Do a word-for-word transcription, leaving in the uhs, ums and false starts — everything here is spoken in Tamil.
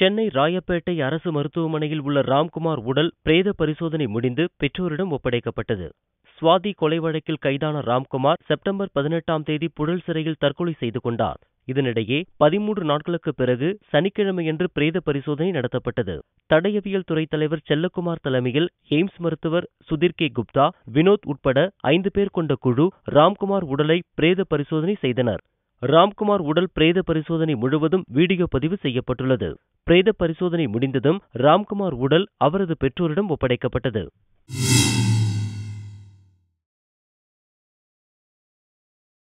சென்னை ராயப்பேட்டை அரசு மருத்துவமனையில் உள்ள ராம்குமார் உடல் பிரேத பரிசோதனை முடிந்து பெற்றோரிடம் ஒப்படைக்கப்பட்டது. சுவாதி கொலை வழக்கில் கைதான ராம்குமார் செப்டம்பர் பதினெட்டாம் தேதி புழல் சிறையில் தற்கொலை செய்து கொண்டார். இதனிடையே பதிமூன்று நாட்களுக்கு பிறகு சனிக்கிழமையன்று பிரேத பரிசோதனை நடத்தப்பட்டது. தடயவியல் துறை தலைவர் செல்லக்குமார் தலைமையில் எய்ம்ஸ் மருத்துவர் சுதீர் கே குப்தா, வினோத் உட்பட ஐந்து பேர் கொண்ட குழு ராம்குமார் உடலை பிரேத பரிசோதனை செய்தனர். ராம்குமார் உடல் பிரேத பரிசோதனை முழுவதும் வீடியோ பதிவு செய்யப்பட்டுள்ளது. பிரேத பரிசோதனை முடிந்ததும் ராம்குமார் உடல் அவரது பெற்றோரிடம் ஒப்படைக்கப்பட்டது.